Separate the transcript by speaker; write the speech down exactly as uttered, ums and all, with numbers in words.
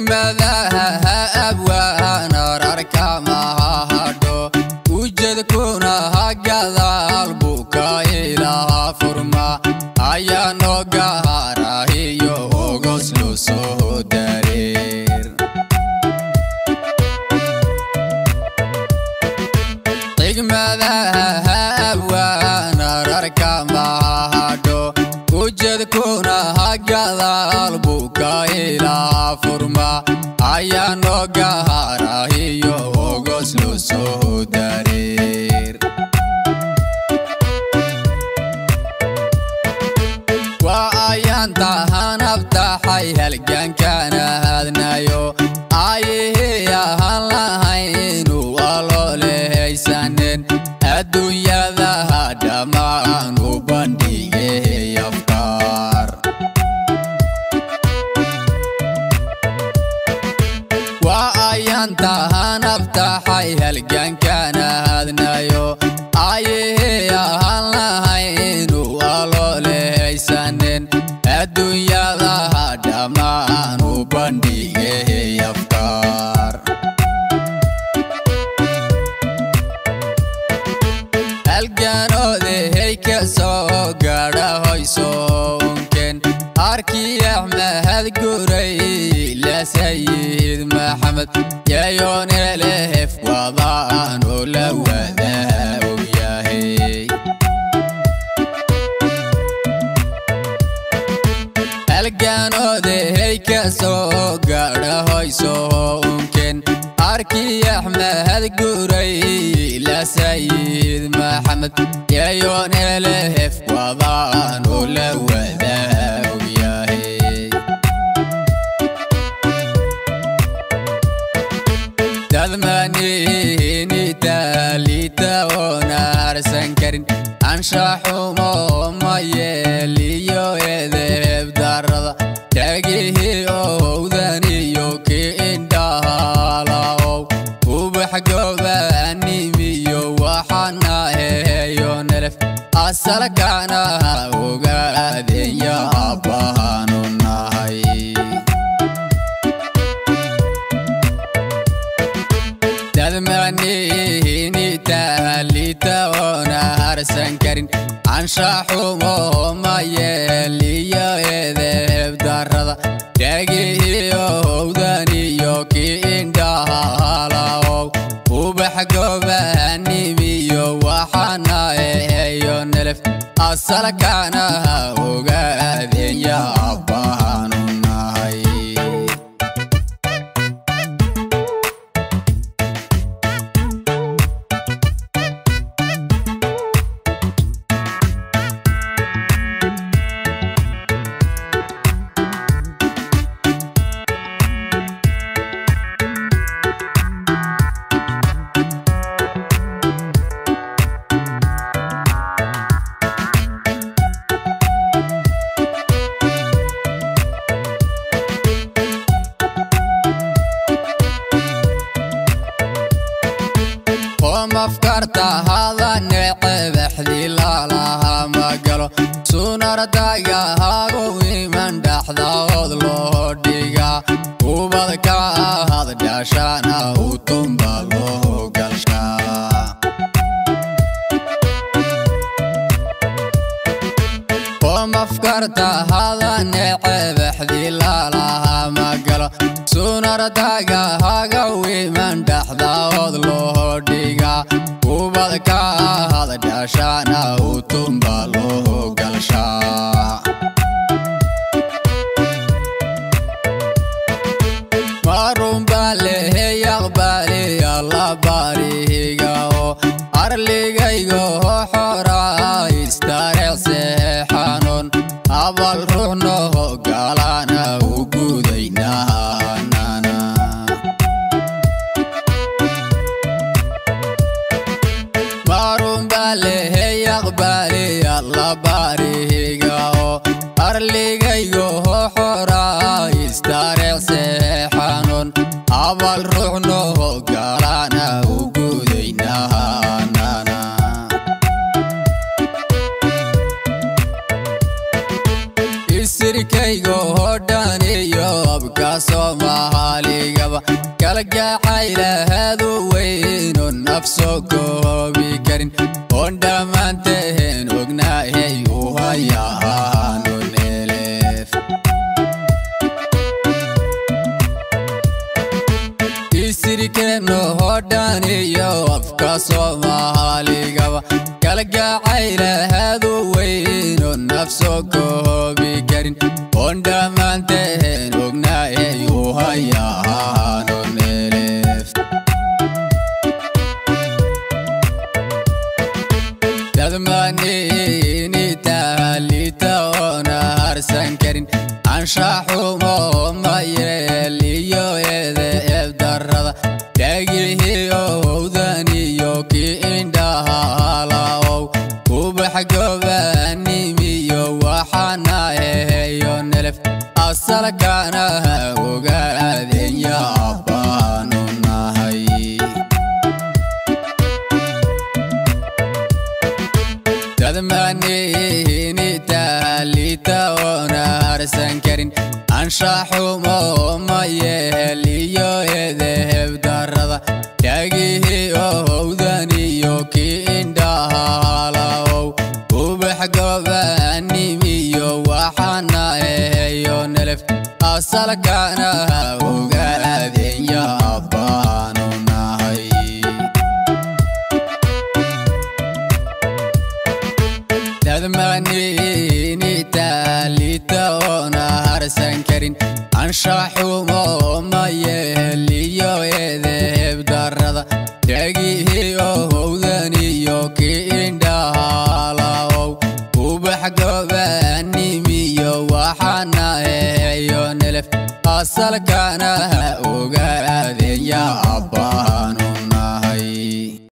Speaker 1: degmadaha abwaan ararka mahadho ujeedkuna hagadaal buka ilaha furma ayaa noo gaarahiyo ogos loo soo dareer degmadaha abwaan ararka mahadho ujeedkuna hagadaal buka ilaha furma ayaa noo gaarahiyo ogos loo soo dareer waa ayaan tahanabtahay halgankana hadnayo ayihii ahaan lahaynu aloolehaysanen adduunyadaha dhammaan u bandhigay afkaar waa ayaan tahanabtahay halgankana hadnayo ayihii ahaan lahaynu aloolehaysanen adduunyadaha dhammaan u bandhigay afkaar halganoodehey ka soo gaadha hoyso unken arkii axmed guray la sayid maxamed yayoonelehef wadaan oo la wadaa ogyahay halganoodehey ka soo gaadha hoyso unken arkii axmed guray la sayid maxamed yayoonelehef wadaan oo la wadaa ogyahay dadmanihini taalita oona harsan karin anshaxumo ma yeeliyo edeeb darada dhagihii owdaniyo kii indhahalaaow ubax gobaanimiyo waxana heeyo nelef asalkana ogaadenya abbahaanu nahay dadmanihini taalita oona harsan karin anshaxumo ma yeeliyo edeeb darada dhagihii owdaniyo kii indhahalaaow ubax gobaanimiyo waxana heeyo nelef asalkana ogaadenya abbahaanu nahay mafkarta hada necebexdi lalaha magalo sunardagahago iman dhaxdaood loo dhiga ubadka ahad dhashana utumba loo galsha mafkarta hada necebexdi lalaha magalo sunardagahago iman dhaxdaood loo dhiga ubadka ahad dhashana utumba loo galsha marumba lehey aqbali alla barihigao arligaygo xora istareecse xanuun abal ruuxno galana u gudaynahanana marumba lehey aqbali alla barihigao arligaygo xora istareecse xanuun abal ruuxno galana u gudaynahanana isirkaygo hodhan iyo أبقى صومالي قبا كالجا عيلة هذو وين النفسه بكرين وندما انتهن وقناهي وهيا نلف تسري كنو هداني يو أبقى صومالي قبا كالجا عيلة هذو وين النفسه بكرين وندما انتهن وقناهي وهيا نلف دماني تالي تونا هرسن كرين انشاحو ما يلي يو يذئب درد داقيه يوذاني يوكي اندها لاو وبحقو باني ميو وحانا هيو نلف أصل كانا وقاذين يا أبانو ناهي دماني تالي تونا هرسن كرين انشاحو ما يلي يو يذهب درد داقيه يوذاني يوكي اندها لاو وبحقو باني ميو وحانا هيو نلف أصل كانا وقاذين يا أبانو ناهي دماني تالي تونا هرسن كرين انشاحو ما يلي يو يذهب درد داقيه يوذاني يوكي اندها لاو وبحقو باني ميو وحانا هيو نلف أصل كانا وقاذين يا أبانو